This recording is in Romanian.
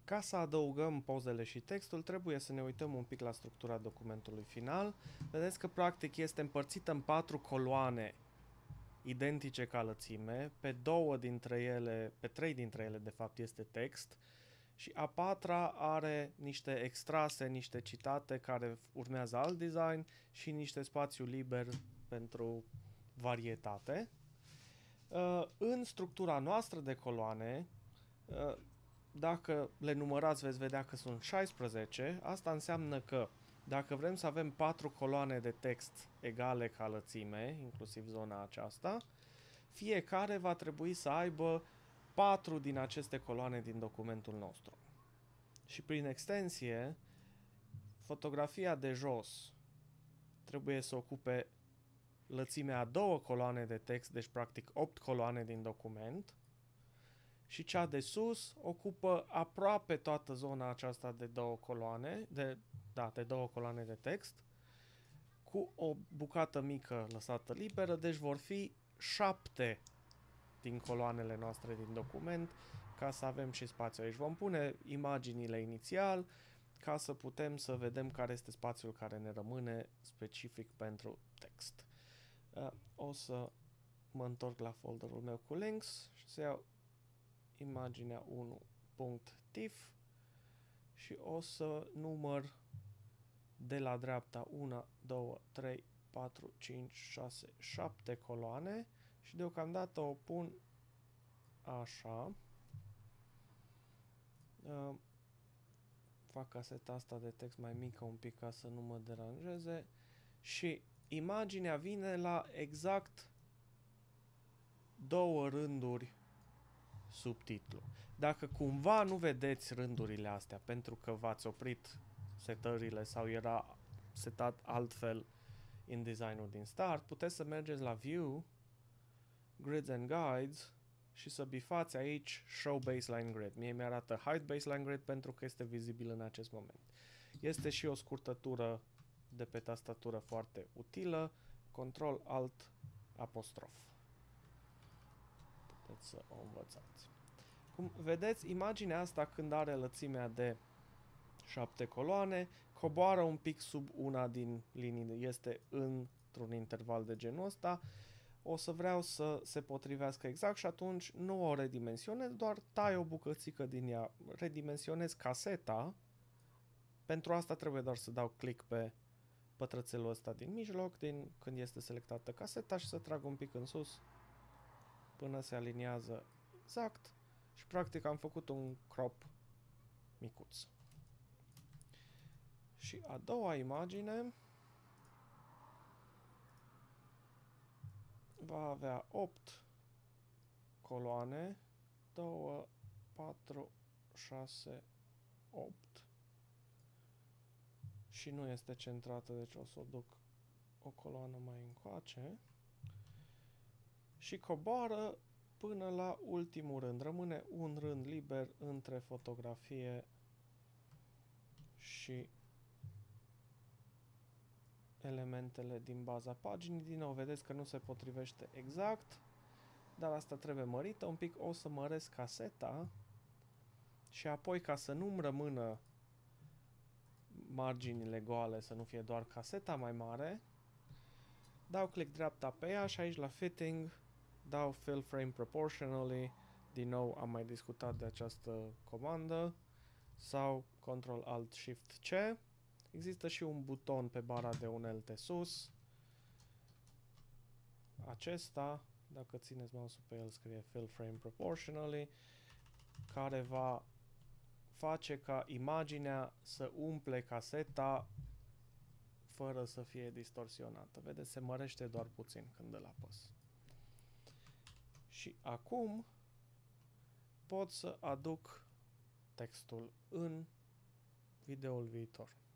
Ca să adăugăm pozele și textul, trebuie să ne uităm un pic la structura documentului final. Vedeți că practic este împărțită în 4 coloane identice ca lățime, pe 3 dintre ele de fapt este text și a 4-a are niște extrase, niște citate care urmează alt design și niște spațiu liber pentru varietate. În structura noastră de coloane, dacă le numărați veți vedea că sunt 16, asta înseamnă că dacă vrem să avem 4 coloane de text egale ca lățime, inclusiv zona aceasta, fiecare va trebui să aibă 4 din aceste coloane din documentul nostru. Și prin extensie, fotografia de jos trebuie să ocupe lățimea a 2 coloane de text, deci practic 8 coloane din document, și cea de sus ocupă aproape toată zona aceasta de 2 coloane, de 2 coloane de text, cu o bucată mică lăsată liberă, deci vor fi 7 din coloanele noastre din document, ca să avem și spațiu aici. Vom pune imaginile inițial, ca să putem să vedem care este spațiul care ne rămâne specific pentru text. O să mă întorc la folderul meu cu links și să iau imaginea 1.tif și o să număr de la dreapta 1, 2, 3, 4, 5, 6, 7 coloane și deocamdată o pun așa. Fac caseta asta de text mai mică un pic ca să nu mă deranjeze și imaginea vine la exact 2 rânduri subtitlu. Dacă cumva nu vedeți rândurile astea pentru că v-ați oprit setările sau era setat altfel în designul din start, puteți să mergeți la View, Grids and Guides și să bifați aici Show Baseline Grid. Mie mi-arată Hide Baseline Grid pentru că este vizibil în acest moment. Este și o scurtătură de pe tastatură foarte utilă, Control Alt apostrof. Puteți să o învățați. Cum vedeți, imaginea asta când are lățimea de 7 coloane, coboară un pic sub una din linii, este într-un interval de genul ăsta. O să vreau să se potrivească exact și atunci nu o redimensionez, doar tai o bucățică din ea. Redimensionez caseta. Pentru asta trebuie doar să dau click pe pătrățelul ăsta din mijloc, din când este selectată caseta și să trag un pic în sus până se aliniază exact și practic am făcut un crop micuț. Și a doua imagine va avea 8 coloane, 2, 4, 6, 8 și nu este centrată, deci o să o duc o coloană mai încoace și coboară până la ultimul rând. Rămâne un rând liber între fotografie și elementele din baza paginii. Din nou, vedeți că nu se potrivește exact, dar asta trebuie mărită un pic. O să măresc caseta și apoi, ca să nu-mi rămână marginile goale, să nu fie doar caseta mai mare, dau click dreapta pe ea și aici la Fitting dau Fill Frame Proportionally. Din nou am mai discutat de această comandă, sau Ctrl Alt Shift C. Există și un buton pe bara de unelte sus. Acesta, dacă țineți mouse-ul pe el, scrie Fill Frame Proportionally, care va face ca imaginea să umple caseta fără să fie distorsionată. Vedeți, se mărește doar puțin când îl apăs. Și acum pot să aduc textul în videoul viitor.